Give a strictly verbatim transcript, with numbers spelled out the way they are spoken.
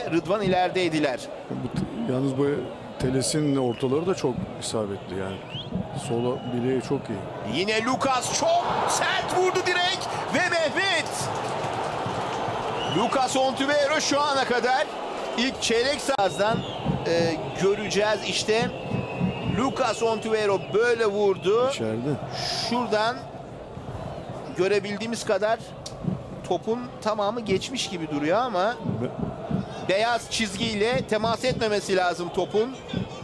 Rıdvan ilerideydiler. Bu, yalnız bu Teles'in ortaları da çok isabetli yani. Sola bileği çok iyi. Yine Lucas çok sert vurdu direk ve Mehmet. Lucas Ontiveros şu ana kadar ilk çeyrek sahasından e, göreceğiz işte. Lucas Ontiveros böyle vurdu. İçeride. Şuradan görebildiğimiz kadar topun tamamı geçmiş gibi duruyor ama Be beyaz çizgiyle temas etmemesi lazım topun.